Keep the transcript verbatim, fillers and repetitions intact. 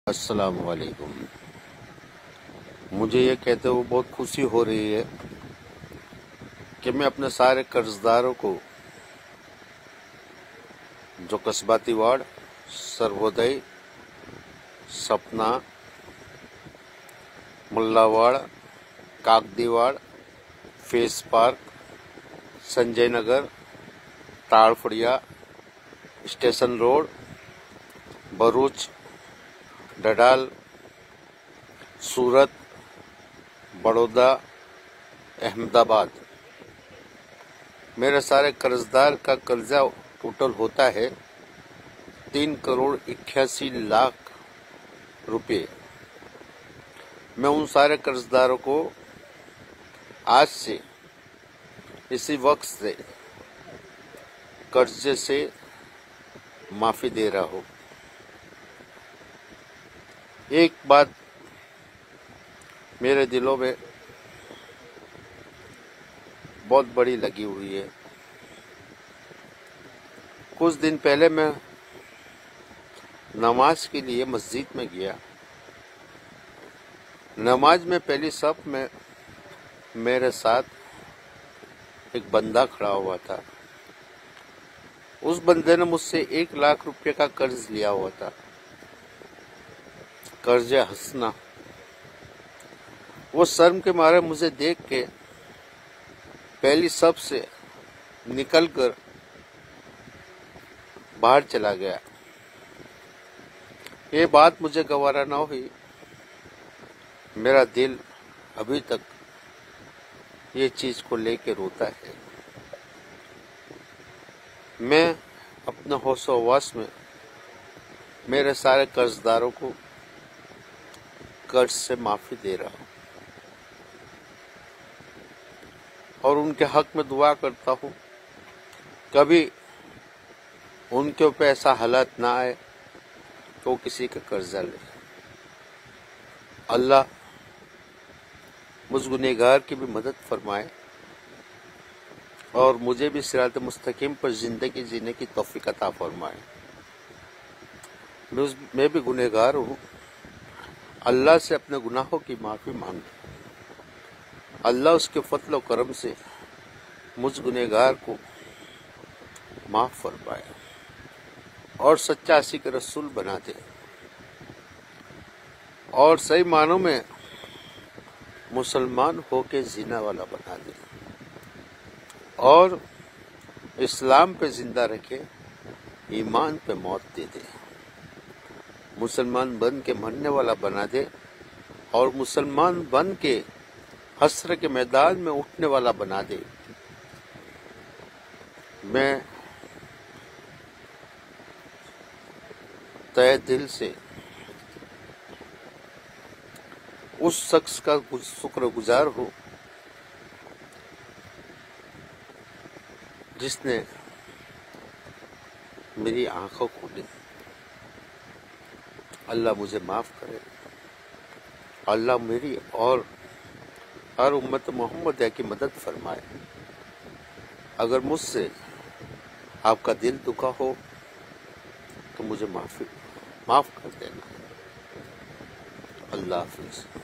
السلام علیکم۔ مجھے یہ کہتے ہوئے بہت خوشی ہو رہی ہے کہ میں اپنے سارے قرض داروں کو جو قصباتی وارڈ، سروودے، سپنا، ملا واڑ، کاکدی واڑ، فیس پارک، سنجے نگر، تاڑفڑیا، اسٹیشن روڈ، بروچ، ڈڈال، سورت، بڑودہ، احمد آباد، میرے سارے قرض دار کا قرضہ ٹوٹل ہوتا ہے تین کروڑ اکیاسی لاکھ روپے۔ میں ان سارے قرض داروں کو آج سے اسی وقت سے قرضے سے معافی دے رہا ہوں۔ ایک بات میرے دلوں میں بہت بڑی لگی ہوئی ہے۔ کچھ دن پہلے میں نماز کے لیے مسجد میں گیا۔ نماز میں پہلی صف میں میرے ساتھ ایک بندہ کھڑا ہوا تھا۔ اس بندے نے مجھ سے ایک لاکھ روپے کا قرض لیا ہوا تھا، قرض حسنہ۔ وہ شرم کے مارے مجھے دیکھ کے پہلی صف سے نکل کر باہر چلا گیا۔ یہ بات مجھے گوارا نہ ہوئی۔ میرا دل ابھی تک یہ چیز کو لے کے روتا ہے۔ میں اپنے ہوش و حواس میں میرے سارے قرض داروں کو قرض سے معافی دے رہا ہوں اور ان کے حق میں دعا کرتا ہوں کبھی ان کے اوپر ایسا حالت نہ آئے کہ وہ کسی کا قرضہ لے۔ اللہ مجھ گنہگار کی بھی مدد فرمائے اور مجھے بھی صراط مستقیم پر زندگی جینے کی توفیق عطا فرمائے۔ میں بھی گنہگار ہوں۔ اللہ سے اپنے گناہوں کی معافی مانگتا ہوں۔ اللہ اس کے فضل و کرم سے مجھ گنہگار کو معاف فرمائے اور سچا عاشق رسول بنا دے اور صحیح معنوں میں مسلمان ہو کے جینے والا بنا دے اور اسلام پہ زندہ رکھے، ایمان پہ موت دے دے، مسلمان بن کے مرنے والا بنا دے اور مسلمان بن کے حشر کے میدان میں اٹھنے والا بنا دے۔ میں تہہ دل سے اس شخص کا شکر گزار ہوں جس نے میری آنکھوں کھولی۔ اللہ مجھے معاف کرے، اللہ میری اور ہر امت محمدیہ کی مدد فرمائے۔ اگر مجھ سے آپ کا دل دکھا ہو تو مجھے معافی معاف کر دینا۔ اللہ حافظ۔